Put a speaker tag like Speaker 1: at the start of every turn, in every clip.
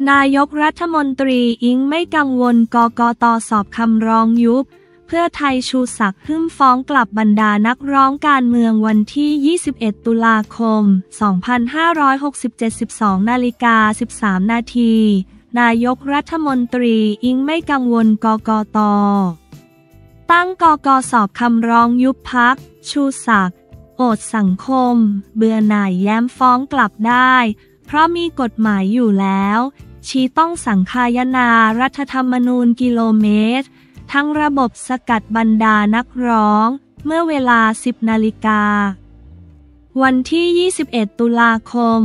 Speaker 1: นายกรัฐมนตรีอิงไม่กังวลกกต.สอบคำร้องยุบเพื่อไทยชูศักดิ์หึ่มฟ้องกลับบรรดานักร้องการเมืองวันที่ 21 ตุลาคม 2567 12:13 นาทีนายกรัฐมนตรีอิงไม่กังวลกกต.ตั้งกก.สอบคำร้องยุบพรรคชูศักดิ์โอษฐ์สังคมเบื่อหน่ายแย้มฟ้องกลับได้เพราะมีกฎหมายอยู่แล้วชี้ต้องสังคายนารัฐธรรมนูญกิโลเมตรทั้งระบบสกัดบรรดานักร้องเมื่อเวลา 10 นาฬิกาวันที่ 21 ตุลาคม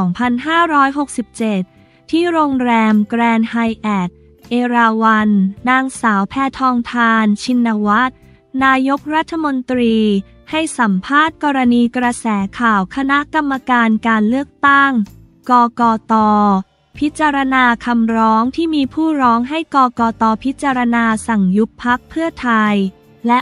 Speaker 1: 2567 ที่โรงแรมแกรนด์ไฮแอทเอราวัณนางสาวแพทองธารชินวัตรนายกรัฐมนตรีให้สัมภาษณ์กรณีกระแสข่าวคณะกรรมการการเลือกตั้งกกต.พิจารณาคำร้องที่มีผู้ร้องให้กกต.พิจารณาสั่งยุบพรรคเพื่อไทยและ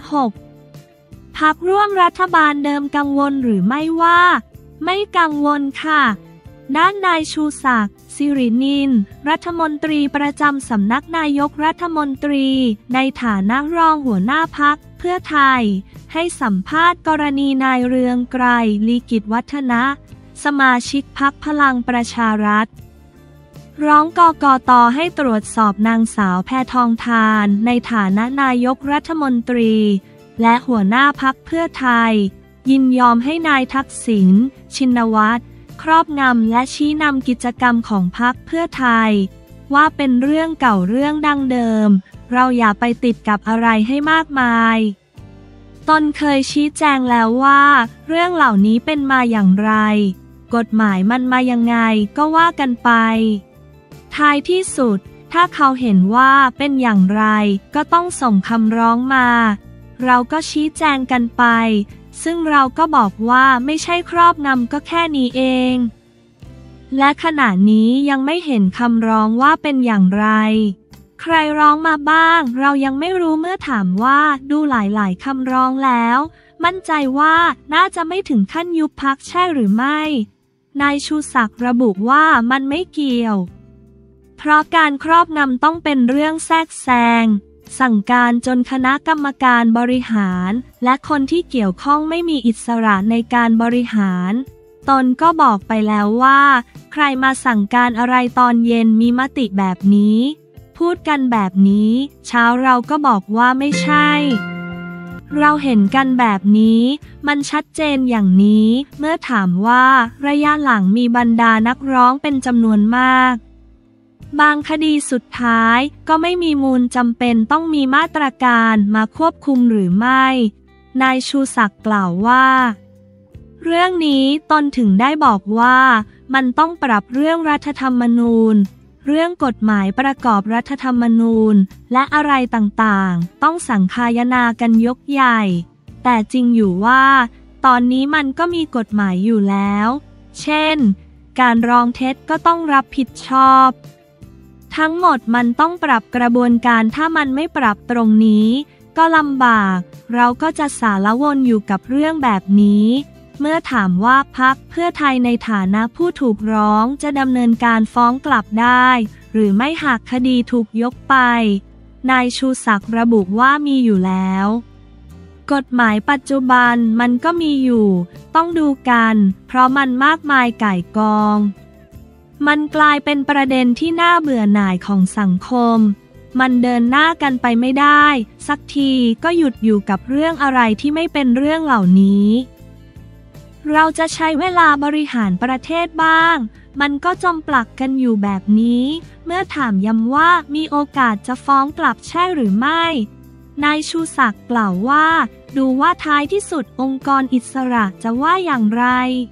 Speaker 1: 6พรรคร่วมรัฐบาลเดิมกังวลหรือไม่ว่าไม่กังวลค่ะด้านนายชูศักดิ์สิรินินรัฐมนตรีประจำสำนักนายกรัฐมนตรีในฐานะรองหัวหน้าพรรคเพื่อไทยให้สัมภาษณ์กรณีนายเรืองไกรลีกิจวัฒนะสมาชิกพรรคพลังประชารัฐร้องกกต.ให้ตรวจสอบนางสาวแพทองธารในฐานะนายกรัฐมนตรีและหัวหน้าพรรคเพื่อไทยยินยอมให้นายทักษิณชินวัตรครอบงำและชี้นำกิจกรรมของพรรคเพื่อไทยว่าเป็นเรื่องเก่าเรื่องดั้งเดิมเราอย่าไปติดกับอะไรให้มากมายตนเคยชี้แจงแล้วว่าเรื่องเหล่านี้เป็นมาอย่างไรกฎหมายมันมายังไงก็ว่ากันไปท้ายที่สุดถ้าเขาเห็นว่าเป็นอย่างไรก็ต้องส่งคำร้องมาเราก็ชี้แจงกันไปซึ่งเราก็บอกว่าไม่ใช่ครอบงำก็แค่นี้เองและขณะนี้ยังไม่เห็นคำร้องว่าเป็นอย่างไรใครร้องมาบ้างเรายังไม่รู้เมื่อถามว่าดูหลายๆคำร้องแล้วมั่นใจว่าน่าจะไม่ถึงขั้นยุบพรรคใช่หรือไม่นายชูศักดิ์ระบุว่ามันไม่เกี่ยวเพราะการครอบงำต้องเป็นเรื่องแทรกแซงสั่งการจนคณะกรรมการบริหารและคนที่เกี่ยวข้องไม่มีอิสระในการบริหารตนก็บอกไปแล้วว่าใครมาสั่งการอะไรตอนเย็นมีมติแบบนี้พูดกันแบบนี้เช้าเราก็บอกว่าไม่ใช่เราเห็นกันแบบนี้มันชัดเจนอย่างนี้เมื่อถามว่าระยะหลังมีบรรดานักร้องเป็นจำนวนมากบางคดีสุดท้ายก็ไม่มีมูลจำเป็นต้องมีมาตรการมาควบคุมหรือไม่นายชูศักดิ์กล่าวว่าเรื่องนี้ตนถึงได้บอกว่ามันต้องปรับเรื่องรัฐธรรมนูญเรื่องกฎหมายประกอบรัฐธรรมนูญและอะไรต่างๆต้องสังคายนากันยกใหญ่แต่จริงอยู่ว่าตอนนี้มันก็มีกฎหมายอยู่แล้วเช่นการร้องเท็จก็ต้องรับผิดชอบทั้งหมดมันต้องปรับกระบวนการถ้ามันไม่ปรับตรงนี้ก็ลำบากเราก็จะสารวนอยู่กับเรื่องแบบนี้เมื่อถามว่าพรรคเพื่อไทยในฐานะผู้ถูกร้องจะดำเนินการฟ้องกลับได้หรือไม่หากคดีถูกยกไปนายชูศักดิ์ระบุว่ามีอยู่แล้วกฎหมายปัจจุบันมันก็มีอยู่ต้องดูกันเพราะมันมากมายก่ายกองมันกลายเป็นประเด็นที่น่าเบื่อหน่ายของสังคมมันเดินหน้ากันไปไม่ได้สักทีก็หยุดอยู่กับเรื่องอะไรที่ไม่เป็นเรื่องเหล่านี้เราจะใช้เวลาบริหารประเทศบ้างมันก็จมปลักกันอยู่แบบนี้เมื่อถามย้ำว่ามีโอกาสจะฟ้องกลับใช่หรือไม่นายชูศักดิ์กล่าวว่าดูว่าท้ายที่สุดองค์กรอิสระจะว่าอย่างไร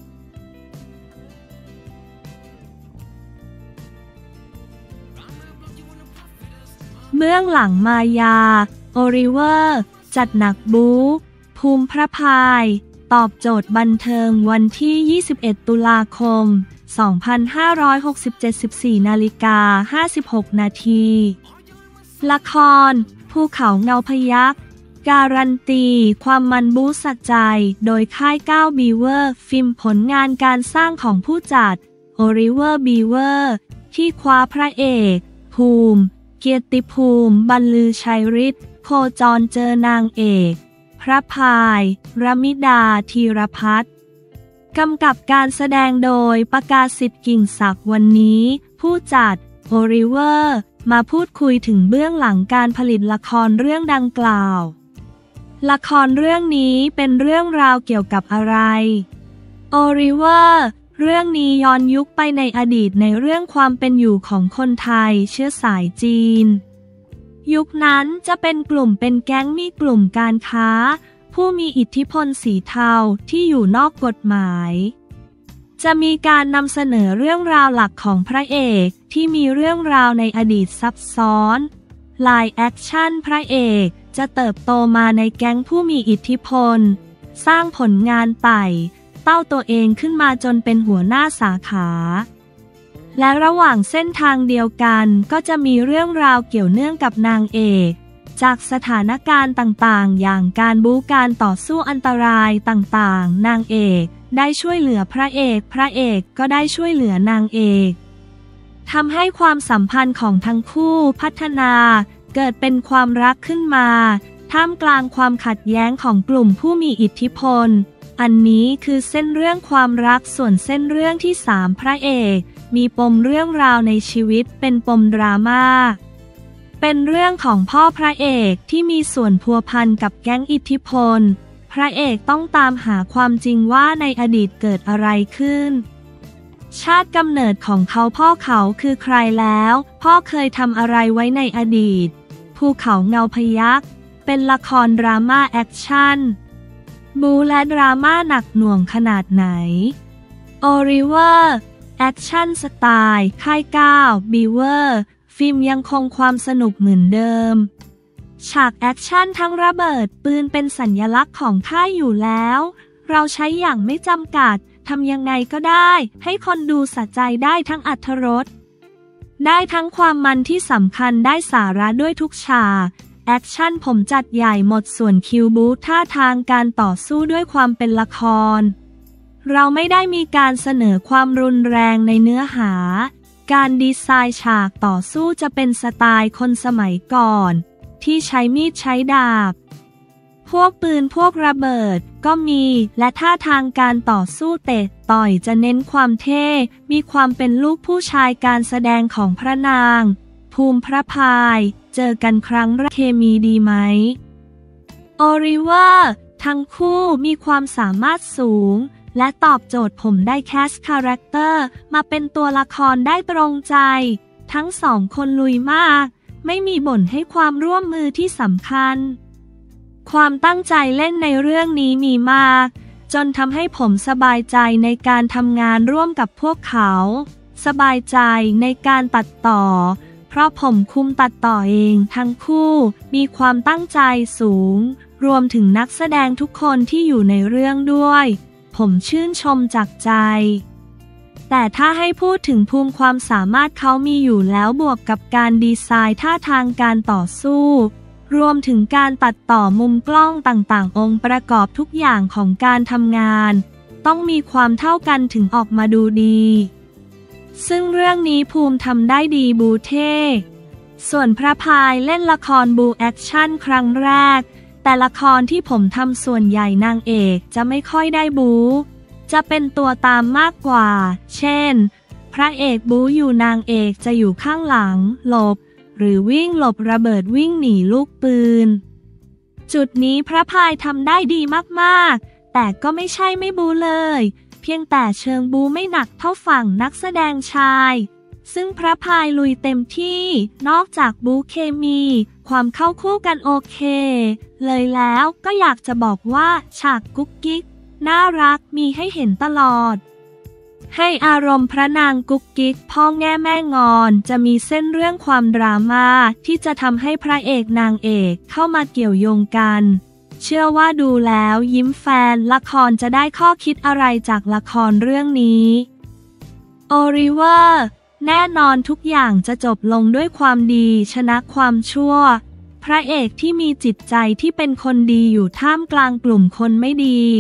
Speaker 1: เบื้องหลังมายาโอลิเวอร์จัดหนักบู๊ภูมิพระพายตอบโจทย์บันเทิงวันที่ 21 ตุลาคม 2567 14:56 นาทีละครภูเขาเงาพยัคฆ์การันตีความมันบู๊สะใจโดยค่ายก้าวบีเวอร์ฟิล์มผลงานการสร้างของผู้จัดโอลิเวอร์บีเวอร์ที่คว้าพระเอกภูมิ เกียรติภูมิบรรลือชัยฤทธิ์โคจรเจอนางเอกพระพายรมิดาธีรพัฒน์กำกับการแสดงโดยประกาศิษฐ์กิ่งศักดิ์วันนี้ผู้จัดโอลิเวอร์มาพูดคุยถึงเบื้องหลังการผลิตละครเรื่องดังกล่าวละครเรื่องนี้เป็นเรื่องราวเกี่ยวกับอะไรโอลิเวอร์เรื่องนี้ย้อนยุคไปในอดีตในเรื่องความเป็นอยู่ของคนไทยเชื้อสายจีนยุคนั้นจะเป็นกลุ่มเป็นแก๊งมีกลุ่มการค้าผู้มีอิทธิพลสีเทาที่อยู่นอกกฎหมายจะมีการนำเสนอเรื่องราวหลักของพระเอกที่มีเรื่องราวในอดีตซับซ้อนไลฟ์แอคชั่นพระเอกจะเติบโตมาในแก๊งผู้มีอิทธิพลสร้างผลงานไต่เต้าตัวเองขึ้นมาจนเป็นหัวหน้าสาขาและระหว่างเส้นทางเดียวกันก็จะมีเรื่องราวเกี่ยวเนื่องกับนางเอกจากสถานการณ์ต่างๆอย่างการบู๊การต่อสู้อันตรายต่างๆนางเอกได้ช่วยเหลือพระเอกพระเอกก็ได้ช่วยเหลือนางเอกทำให้ความสัมพันธ์ของทั้งคู่พัฒนาเกิดเป็นความรักขึ้นมาท่ามกลางความขัดแย้งของกลุ่มผู้มีอิทธิพลอันนี้คือเส้นเรื่องความรักส่วนเส้นเรื่องที่3พระเอกมีปมเรื่องราวในชีวิตเป็นปมดราม่าเป็นเรื่องของพ่อพระเอกที่มีส่วนพัวพันกับแก๊งอิทธิพลพระเอกต้องตามหาความจริงว่าในอดีตเกิดอะไรขึ้นชาติกำเนิดของพ่อเขาคือใครแล้วพ่อเคยทำอะไรไว้ในอดีตภูเขาเงาพยัคฆ์เป็นละครดราม่าแอคชั่นบู๊และดราม่าหนักหน่วงขนาดไหนโอลิเวอร์แอคชั่นสไตล์ค่าย9บีเวอร์ฟิล์มยังคงความสนุกเหมือนเดิมฉากแอคชั่นทั้งระเบิดปืนเป็นสัญลักษณ์ของค่ายอยู่แล้วเราใช้อย่างไม่จำกัดทำยังไงก็ได้ให้คนดูสะใจได้ทั้งอรรถรสได้ทั้งความมันที่สำคัญได้สาระด้วยทุกฉากแอคชั่นผมจัดใหญ่หมดส่วนคิวบู๊ท่าทางการต่อสู้ด้วยความเป็นละครเราไม่ได้มีการเสนอความรุนแรงในเนื้อหาการดีไซน์ฉากต่อสู้จะเป็นสไตล์คนสมัยก่อนที่ใช้มีดใช้ดาบพวกปืนพวกระเบิดก็มีและท่าทางการต่อสู้เตะต่อยจะเน้นความเท่มีความเป็นลูกผู้ชายการแสดงของพระนางภูมิพระพายเจอกันครั้งแรกเคมีดีไหมโอลิเวอร์ทั้งคู่มีความสามารถสูงและตอบโจทย์ผมได้แคสคาแรคเตอร์มาเป็นตัวละครได้ตรงใจทั้ง2คนลุยมากไม่มีบ่นให้ความร่วมมือที่สำคัญความตั้งใจเล่นในเรื่องนี้มีมากจนทำให้ผมสบายใจในการทำงานร่วมกับพวกเขาสบายใจในการตัดต่อเพราะผมคุมตัดต่อเองทั้งคู่มีความตั้งใจสูงรวมถึงนักแสดงทุกคนที่อยู่ในเรื่องด้วยผมชื่นชมจากใจแต่ถ้าให้พูดถึงภูมิความสามารถเขามีอยู่แล้วบวกกับการดีไซน์ท่าทางการต่อสู้รวมถึงการตัดต่อมุมกล้องต่างๆองค์ประกอบทุกอย่างของการทำงานต้องมีความเท่ากันถึงออกมาดูดีซึ่งเรื่องนี้ภูมิทำได้ดีบูเท่ส่วนพระพายเล่นละครบูแอคชั่นครั้งแรกแต่ละครที่ผมทำส่วนใหญ่นางเอกจะไม่ค่อยได้บู๊จะเป็นตัวตามมากกว่าเช่นพระเอกบู๊อยู่นางเอกจะอยู่ข้างหลังหลบหรือวิ่งหลบระเบิดวิ่งหนีลูกปืนจุดนี้พระพายทำได้ดีมากๆแต่ก็ไม่ใช่ไม่บู๊เลยเพียงแต่เชิงบู๊ไม่หนักเท่าฝั่งนักแสดงชายซึ่งพระพายลุยเต็มที่นอกจากบู๊เคมีความเข้าคู่กันโอเคเลยแล้วก็อยากจะบอกว่าฉากกุ๊กกิ๊กน่ารักมีให้เห็นตลอดให้อารมณ์พระนางกุ๊กกิ๊กพ่อแง่แม่งอนจะมีเส้นเรื่องความดราม่าที่จะทำให้พระเอกนางเอกเข้ามาเกี่ยวโยงกันเชื่อว่าดูแล้วยิ้มแฟนละครจะได้ข้อคิดอะไรจากละครเรื่องนี้โอลิเวอร์แน่นอนทุกอย่างจะจบลงด้วยความดีชนะความชั่วพระเอกที่มีจิตใจที่เป็นคนดีอยู่ท่ามกลางกลุ่มคนไม่ดี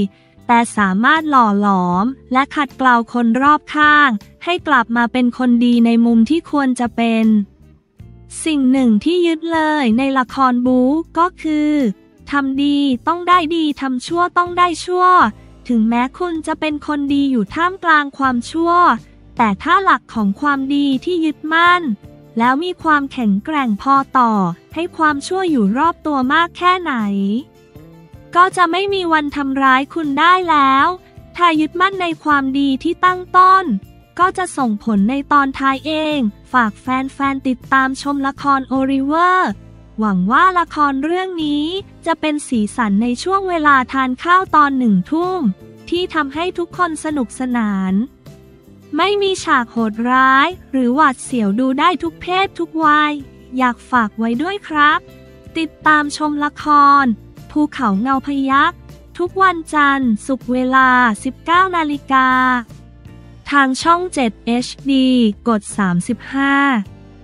Speaker 1: แต่สามารถหล่อหลอมและขัดเกลาคนรอบข้างให้กลับมาเป็นคนดีในมุมที่ควรจะเป็นสิ่งหนึ่งที่ยึดเลยในละครบู๊ก็คือทำดีต้องได้ดีทำชั่วต้องได้ชั่วถึงแม้คุณจะเป็นคนดีอยู่ท่ามกลางความชั่วแต่ถ้าหลักของความดีที่ยึดมั่นแล้วมีความแข็งแกร่งพอต่อให้ความชั่วอยู่รอบตัวมากแค่ไหนก็จะไม่มีวันทำร้ายคุณได้แล้วถ้ายึดมั่นในความดีที่ตั้งต้นก็จะส่งผลในตอนท้ายเองฝากแฟนๆติดตามชมละครโอลิเวอร์หวังว่าละครเรื่องนี้จะเป็นสีสันในช่วงเวลาทานข้าวตอน1 ทุ่มที่ทำให้ทุกคนสนุกสนานไม่มีฉากโหดร้ายหรือหวาดเสียวดูได้ทุกเพศทุกวัยอยากฝากไว้ด้วยครับติดตามชมละครภูเขาเงาพยัคฆ์ทุกวันจันทร์ศุกร์เวลา 19 นาฬิกาทางช่อง7 HD กด 35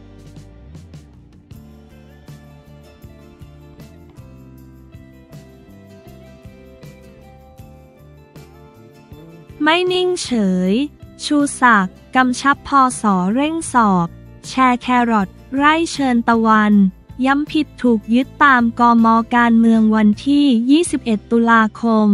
Speaker 1: ไม่นิ่งเฉยชูศักดิ์กำชับพส.เร่งสอบแชร์แครอทไร่เชิญตะวันย้ำผิดถูกยึดตามกม.การเมืองวันที่ 21 ตุลาคม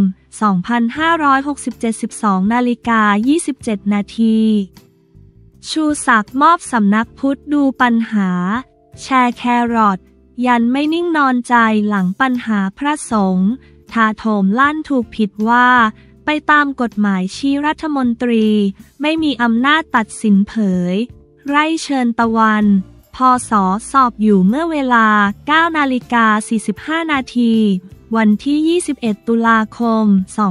Speaker 1: 2567 12:27 นาทีชูศักดิ์มอบสำนักพุทธดูปัญหาแชร์แครอทยันไม่นิ่งนอนใจหลังปัญหาพระสงฆ์ถาโถมลั่นถูกผิดว่าไปตามกฎหมายชี้รัฐมนตรีไม่มีอำนาจตัดสินเผยไร่เชิญตะวันพส.สอบอยู่เมื่อเวลา 9:45 นาทีวันที่ 21 ตุลาคม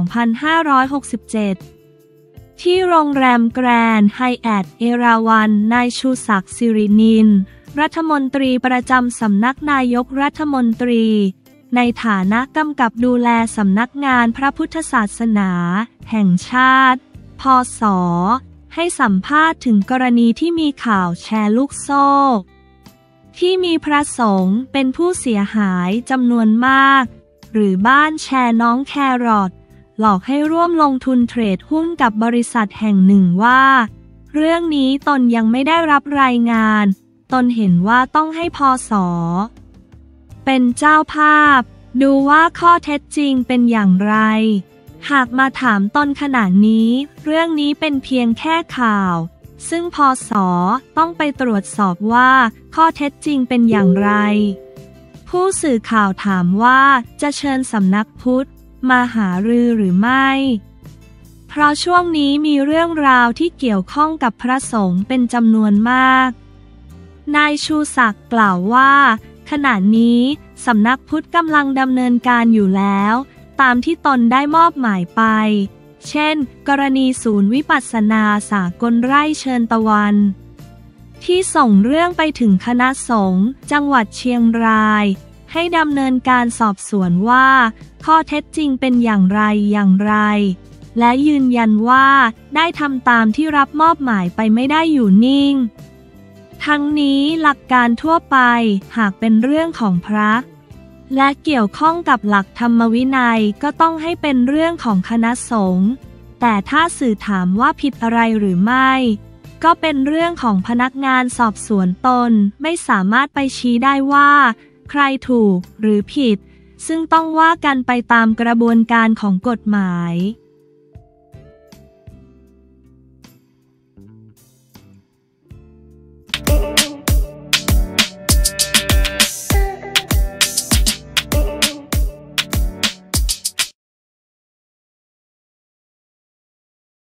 Speaker 1: 2567 ที่โรงแรมแกรนด์ไฮแอทเอราวัณนายชูศักดิ์สิรินินรัฐมนตรีประจำสำนักนายกรัฐมนตรีในฐานะกำกับดูแลสำนักงานพระพุทธศาสนาแห่งชาติพศ.ให้สัมภาษณ์ถึงกรณีที่มีข่าวแชร์ลูกโซ่ที่มีพระสงฆ์เป็นผู้เสียหายจำนวนมากหรือบ้านแชร์น้องแครอทหลอกให้ร่วมลงทุนเทรดหุ้นกับบริษัทแห่งหนึ่งว่าเรื่องนี้ตนยังไม่ได้รับรายงานตนเห็นว่าต้องให้พศ.เป็นเจ้าภาพดูว่าข้อเท็จจริงเป็นอย่างไรหากมาถามตนขณะนี้เรื่องนี้เป็นเพียงแค่ข่าวซึ่งพศ.ต้องไปตรวจสอบว่าข้อเท็จจริงเป็นอย่างไรผู้สื่อข่าวถามว่าจะเชิญสำนักพุทธมาหารือหรือไม่เพราะช่วงนี้มีเรื่องราวที่เกี่ยวข้องกับพระสงฆ์เป็นจำนวนมากนายชูศักดิ์กล่าวว่าขณะนี้สำนักพุทธกำลังดำเนินการอยู่แล้วตามที่ตนได้มอบหมายไปเช่นกรณีศูนย์วิปัสสนาสากลไร่เชิญตะวันที่ส่งเรื่องไปถึงคณะสงฆ์จังหวัดเชียงรายให้ดำเนินการสอบสวนว่าข้อเท็จจริงเป็นอย่างไรและยืนยันว่าได้ทำตามที่รับมอบหมายไปไม่ได้อยู่นิ่งทั้งนี้หลักการทั่วไปหากเป็นเรื่องของพระและเกี่ยวข้องกับหลักธรรมวินัยก็ต้องให้เป็นเรื่องของคณะสงฆ์แต่ถ้าสื่อถามว่าผิดอะไรหรือไม่ก็เป็นเรื่องของพนักงานสอบสวนตนไม่สามารถไปชี้ได้ว่าใครถูกหรือผิดซึ่งต้องว่ากันไปตามกระบวนการของกฎหมาย